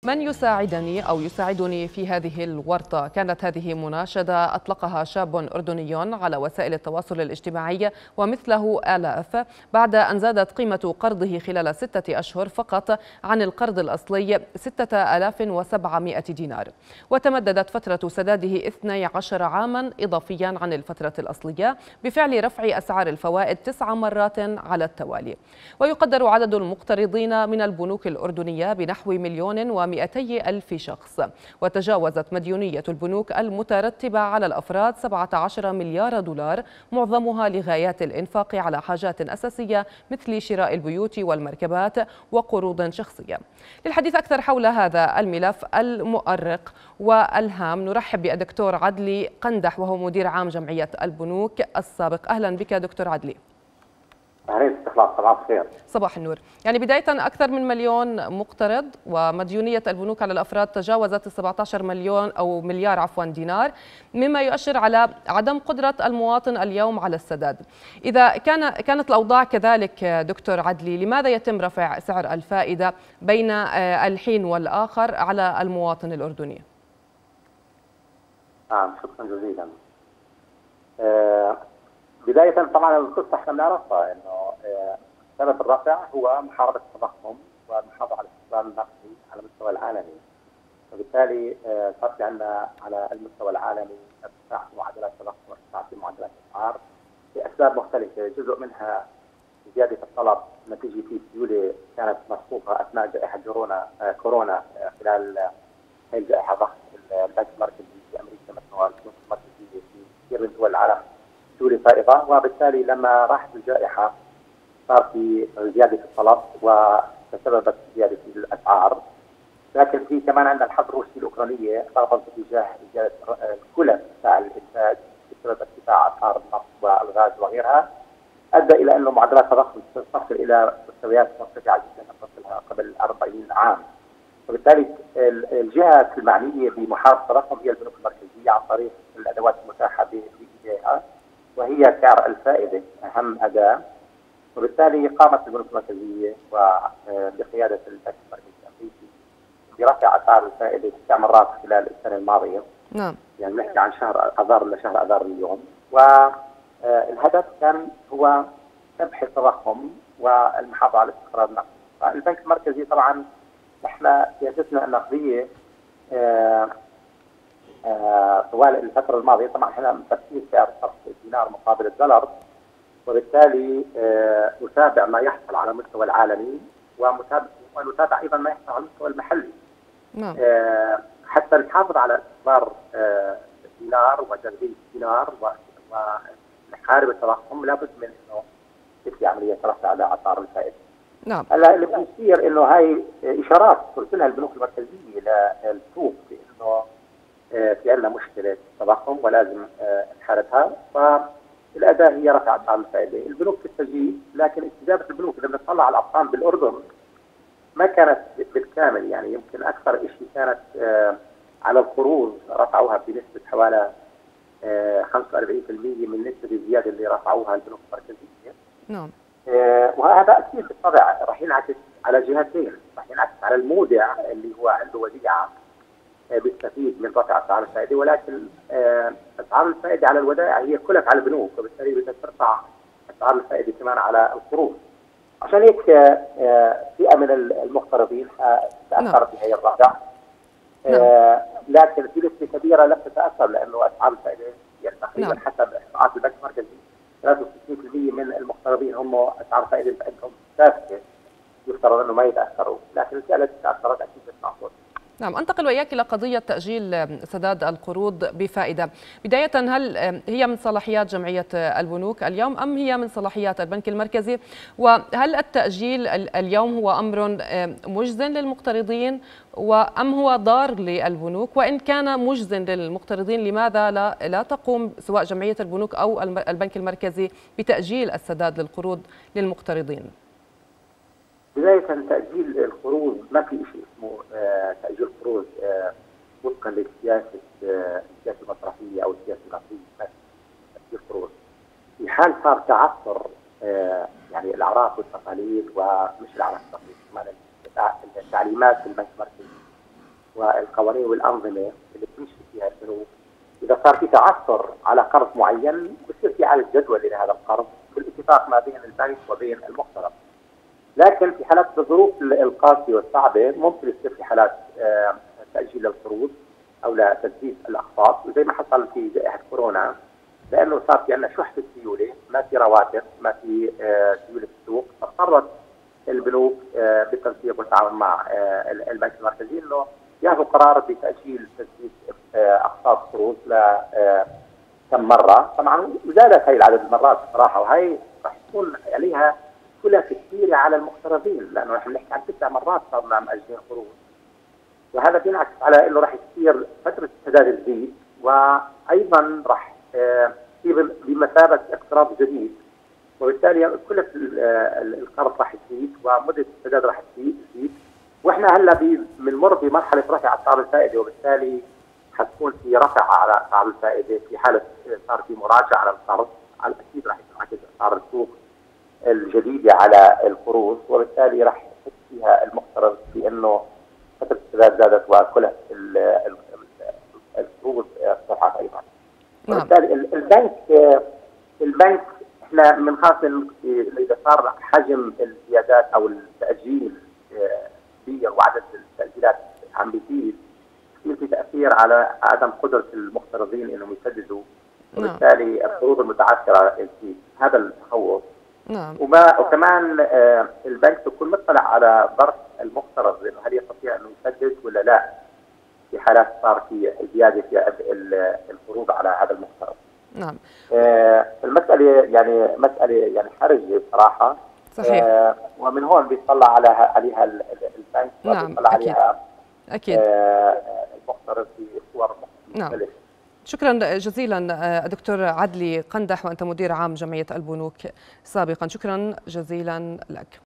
من يساعدني أو يساعدني في هذه الورطة؟ كانت هذه مناشدة أطلقها شاب أردني على وسائل التواصل الاجتماعي ومثله آلاف بعد أن زادت قيمة قرضه خلال 6 أشهر فقط عن القرض الأصلي 6700 دينار، وتمددت فترة سداده 12 عاما إضافيا عن الفترة الأصلية بفعل رفع أسعار الفوائد 9 مرات على التوالي. ويقدر عدد المقترضين من البنوك الأردنية بنحو 1,200,000 شخص، وتجاوزت مديونية البنوك المترتبة على الأفراد 17 مليار دولار، معظمها لغايات الإنفاق على حاجات أساسية مثل شراء البيوت والمركبات وقروض شخصية. للحديث أكثر حول هذا الملف المؤرق والهام نرحب بالدكتور عدلي قندح، وهو مدير عام جمعية البنوك السابق. أهلا بك دكتور عدلي. صباح الخير. صباح النور. يعني بداية أكثر من 1,000,000 مقترض، ومديونية البنوك على الأفراد تجاوزت 17 مليون أو مليار دينار، مما يؤشر على عدم قدرة المواطن اليوم على السداد. إذا كانت الأوضاع كذلك دكتور عدلي، لماذا يتم رفع سعر الفائدة بين الحين والآخر على المواطن الأردني؟ شكرا جزيلا. بداية طبعا القصة احنا بنعرفها انه سبب الرفع هو محاربة التضخم والمحافظة على الاستقرار النقدي على المستوى العالمي، وبالتالي صار في عندنا على المستوى العالمي ارتفاع في معدلات التضخم وارتفاع في معدلات الاسعار لاسباب مختلفة، جزء منها زيادة الطلب نتيجة سيولة كانت مسبوقة اثناء جائحة كورونا خلال هي الجائحة ضغط البنك المركزي في امريكا مثل البنوك المركزية في كثير من دول العالم سيولة فائضة، وبالتالي لما راحت الجائحة صار في زيادة الطلب وتسببت زيادة الأسعار. لكن في كمان عندنا الحرب الروسية الأوكرانية ضغطت باتجاه زيادة الكلف بتاع الإنتاج بسبب ارتفاع أسعار النفط والغاز وغيرها، أدى إلى أنه معدلات التضخم تصل إلى مستويات مرتفعة جدا تصلها قبل 40 عام. وبالتالي الجهة المعنية بمحاربة التضخم هي البنوك المركزية عن طريق الأدوات المتاحة بإيديها، وهي سعر الفائدة أهم أداة. وبالتالي قامت البنوك المركزية وبقيادة البنك المركزي الأمريكي برفع أسعار الفائدة 9 مرات خلال السنة الماضية. نعم. يعني نحكي عن شهر أذار لشهر أذار اليوم، والهدف كان هو سبح التضخم والمحافظة على الاستقرار النقدي. البنك المركزي طبعا احنا سياستنا النقدية طوال الفترة الماضية طبعا احنا متفقين سعر صرف الدينار مقابل الدولار، وبالتالي نتابع ما يحصل على المستوى العالمي ونتابع ايضا ما يحصل على المستوى المحلي. نعم. حتى نحافظ على استقرار الدينار وجاذبية الدينار ونحارب التضخم لابد من انه تبقى عملية رفع على اسعار الفائدة. نعم. هلا اللي بيصير انه هاي اشارات ترسلها البنوك المركزية للسوق بانه في عندنا مشكلة تضخم ولازم نحاربها، فالأداة هي رفع أسعار الفائدة. البنوك تستجيب، لكن استجابة البنوك إذا بنطلع على الأرقام بالأردن ما كانت بالكامل، يعني يمكن أكثر شيء كانت على القروض رفعوها بنسبة حوالي 45% من نسبة الزيادة اللي رفعوها البنوك المركزية. نعم. وهذا أكيد بالطبع راح ينعكس على جهتين، راح ينعكس على المودع اللي هو عنده وديعة بيستفيد من رفع اسعار الفائده، ولكن اسعار الفائده على الودائع هي كلف على البنوك، وبالتالي بدها ترفع اسعار الفائده كمان على القروض. عشان هيك فئه من المقترضين تاثر بهي الرفع، لكن في نسبه كبيره لم تتاثر لانه اسعار الفائده يعني تقريبا حسب احصاءات البنك المركزي 63% من المقترضين هم اسعار الفائده عندهم ثابته، يفترض انه ما يتاثروا، لكن الفئه التي تاثرت اكيد بتسمع صوت. نعم، أنتقل وإياك إلى قضية تأجيل سداد القروض بفائدة. بداية، هل هي من صلاحيات جمعية البنوك اليوم أم هي من صلاحيات البنك المركزي؟ وهل التأجيل اليوم هو أمر مجزٍ للمقترضين وأم هو ضار للبنوك؟ وإن كان مجزٍ للمقترضين لماذا لا تقوم سواء جمعية البنوك أو البنك المركزي بتأجيل السداد للقروض للمقترضين؟ بداية تأجيل القروض ما في شيء اسمه تأجيل قروض وفقا للسياسة المصرفية أو السياسة النقدية، ما في تأجيل قروض. في حال صار تعثر يعني الأعراف والتقاليد ومش الأعراف والتقاليد كمان التعليمات البنك المركزي والقوانين والانظمه اللي بتمشي فيها البنوك، اذا صار في تعثر على قرض معين بصير في اعاده جدوى لهذا القرض بالاتفاق ما بين البنك وبين المقترض. لكن في حالات الظروف القاسيه والصعبه ممكن يصير في حالات تاجيل للقروض او لتسديد الاقساط، وزي ما حصل في جائحه كورونا، لانه صار في عندنا شح في السيوله، ما في رواتب، ما في سيوله في السوق، فاضطرت البنوك بالتنسيق والتعاون مع البنك المركزي انه ياخذوا قرار بتاجيل تسديد اقساط قروض ل كم مره. طبعا وزادت هي العدد المرات صراحه، وهي راح تكون عليها كلفه كثيره على المقترضين، لانه نحن بنحكي عن 9 مرات صرنا مأجلين قروض، وهذا بينعكس على انه راح تصير فتره السداد تزيد، وايضا راح تصير بمثابه اقتراض جديد، وبالتالي كلفه القرض راح تزيد ومده السداد راح تزيد، واحنا هلا بنمر بمرحله رفع اسعار الفائده، وبالتالي حتكون في رفع على اسعار الفائده في حاله صار في مراجعه على القرض، على الاكيد راح ينعكس اسعار السوق الجديده على القروض، وبالتالي راح يحس فيها المقترض بانه فتره السداد زادت وكلف القروض ارتفعت ايضا. وبالتالي البنك احنا بنخاف اذا صار حجم الزيادات او التاجيل كبير وعدد التاجيلات عم بيزيد، في تاثير على عدم قدره المقترضين انهم يسددوا، وبالتالي القروض المتعثره تزيد. هذا التخوف. وكمان البنك بيكون مطلع على ظرف المقترض، انه هل يستطيع انه يسدد ولا لا في حالات صار في زياده في القروض على هذا المقترض. نعم. المساله يعني حرجه بصراحه. صحيح. ومن هون بيطلع عليها البنك، نعم. وبيطلع عليها اكيد المقترض في صور مختلفه. نعم. شكرا جزيلا دكتور عدلي قندح، وأنت مدير عام جمعية البنوك سابقا. شكرا جزيلا لك.